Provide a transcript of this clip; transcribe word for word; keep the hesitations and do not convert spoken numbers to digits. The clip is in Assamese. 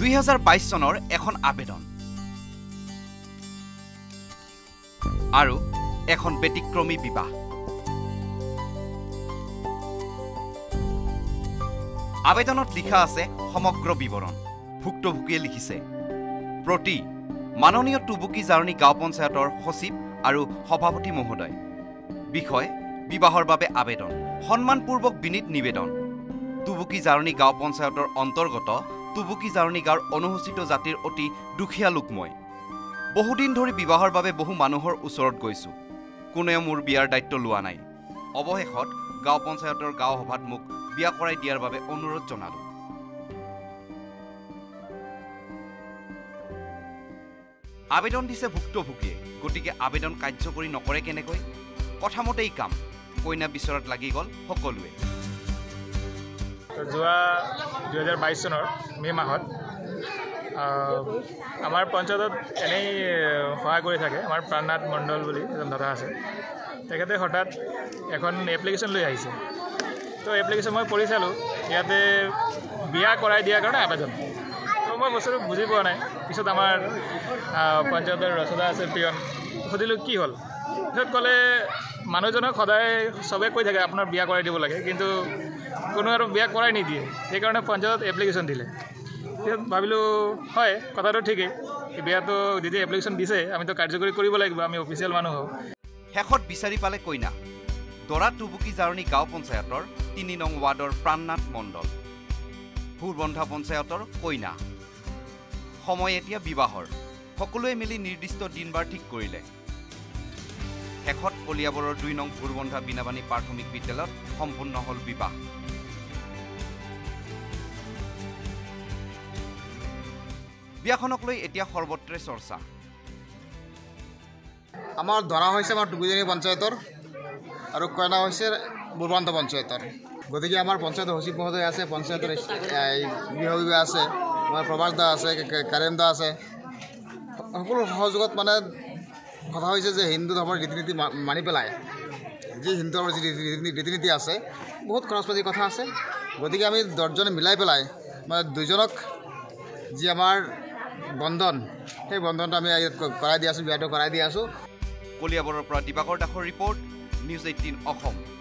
দুই হাজাৰ বাইশ চনৰ এখন আবেদন আৰু এখন ব্যতিক্ৰমী বিবাহ। আবেদনত লিখা আছে সমগ্ৰ বিৱৰণ। ভুক্তভোগীয়ে লিখিছে, প্ৰতি মাননীয় টুবুকি জাৰণী গাঁও পঞ্চায়তৰ সচিব আৰু সভাপতি মহোদয়, বিষয় বিবাহৰ বাবে আবেদন। সন্মানপূৰ্বক বিনীত নিবেদন। টুবুকি জাৰণী গাঁও পঞ্চায়তৰ অন্তৰ্গত টুবুকি জাৰণী গাঁৱৰ অনুসূচিত জাতিৰ অতি দুখীয়া লোক মই। বহুদিন ধৰি বিবাহৰ বাবে বহু মানুহৰ ওচৰত গৈছো, কোনেও মোৰ বিয়াৰ দায়িত্ব লোৱা নাই। অৱশেষত গাঁও পঞ্চায়তৰ গাঁও সভাত মোক বিয়া কৰাই দিয়াৰ বাবে অনুৰোধ জনালো। আবেদন দিছে ভুক্তভোগীয়ে, গতিকে আবেদন কাৰ্যকৰী নকৰে কেনেকৈ? কথামতেই কাম। কইনা বিচৰাত লাগি গ'ল সকলোৱে। যোৱা দুই হাজাৰ বাইছ চনৰ মে মাহত আমাৰ পঞ্চায়তত এনেই সহায় কৰি থাকে আমাৰ প্ৰাণনাথ মণ্ডল বুলি এজন দাদা আছে। তেখেতে হঠাৎ এখন এপ্লিকেশ্যন লৈ আহিছে। তো এপ্লিকেশ্যন মই পঢ়ি চালোঁ, ইয়াতে বিয়া কৰাই দিয়াৰ কাৰণে আবেদন। তো মই বস্তুটো বুজি পোৱা নাই। পিছত আমাৰ পঞ্চায়তৰ ৰচদা আছে পিয়ন, সুধিলোঁ কি হ'ল। পিছত ক'লে মানুহজনক সদায় চবে কৈ থাকে আপোনাৰ বিয়া কৰাই দিব লাগে, কিন্তু কোনো আৰু বিয়া কৰাই নিদিয়ে। সেইকাৰণে পঞ্চায়তত এপ্লিকেশ্যন দিলে। পিছত ভাবিলোঁ হয় কথাটো ঠিকেই, বিয়াটো যদি এপ্লিকেশ্যন দিছে আমিতো কাৰ্যকৰী কৰিব লাগিব, আমি অফিচিয়েল মানুহ হওঁ। শেষত বিচাৰি পালে কইনা। দৰা টুবুকি জাৰণী গাঁও পঞ্চায়তৰ তিনি নং ৱাৰ্ডৰ প্ৰাণনাথ মণ্ডল, ভুৰবন্ধা পঞ্চায়তৰ কইনা। সময় এতিয়া বিবাহৰ। সকলোৱে মিলি নিৰ্দিষ্ট দিন বাৰ ঠিক কৰিলে। শেষত কলিয়াবৰৰ দুই নং ভুৰবন্ধা বীণাবাণী প্ৰাথমিক বিদ্যালয়ত সম্পূৰ্ণ হ'ল বিবাহ। বিয়াখনক লৈ এতিয়া সৰ্বত্ৰে চৰ্চা। আমাৰ ধৰা হৈছে আমাৰ টুকুজানী পঞ্চায়তৰ আৰু কইনা হৈছে ভুৰবন্ধা পঞ্চায়তৰ। গতিকে আমাৰ পঞ্চায়তৰ সচিব মহোদয় আছে, পঞ্চায়তৰ বিভাগ বিভাগ আছে, আমাৰ প্ৰভাস দা আছে, কাৰেম দা আছে। সকলো সহযোগত মানে কথা হৈছে যে হিন্দু ধৰ্মৰ ৰীতি নীতি মানি পেলাই যি হিন্দু ধৰ্মৰ যি ৰীতি নীতি আছে, বহুত খৰচ পাতিৰ কথা আছে। গতিকে আমি দহজনে মিলাই পেলাই মানে দুইজনক যি আমাৰ বন্ধন, সেই বন্ধনটো আমি কৰাই দি আছোঁ, বিয়াটো কৰাই দি আছোঁ। কলিয়াবৰৰ পৰা দিবাকৰ দাসৰ ৰিপৰ্ট, নিউজ এইটিন অসম।